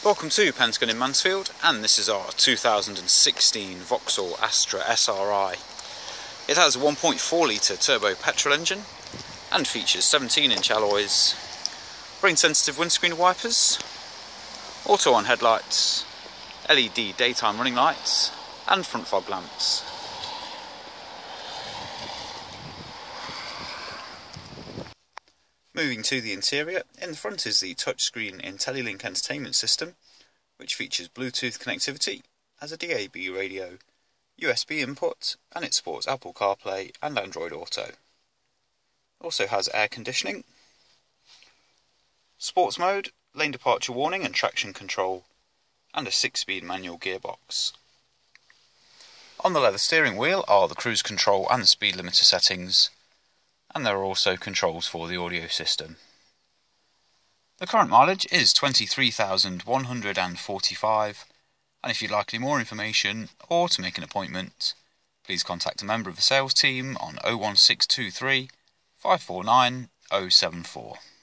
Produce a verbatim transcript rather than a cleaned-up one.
Welcome to Pentagon in Mansfield, and this is our two thousand sixteen Vauxhall Astra S R I. It has a one point four litre turbo petrol engine and features seventeen inch alloys, rain sensitive windscreen wipers, auto on headlights, L E D daytime running lights and front fog lamps. Moving to the interior, in the front is the touchscreen IntelliLink entertainment system, which features Bluetooth connectivity, has a D A B radio, U S B input, and it supports Apple CarPlay and Android Auto. It also has air conditioning, sports mode, lane departure warning and traction control, and a six speed manual gearbox. On the leather steering wheel are the cruise control and the speed limiter settings, and there are also controls for the audio system. The current mileage is twenty-three thousand one hundred forty-five, and if you'd like any more information or to make an appointment, please contact a member of the sales team on oh one six two three, five four nine, oh seven four.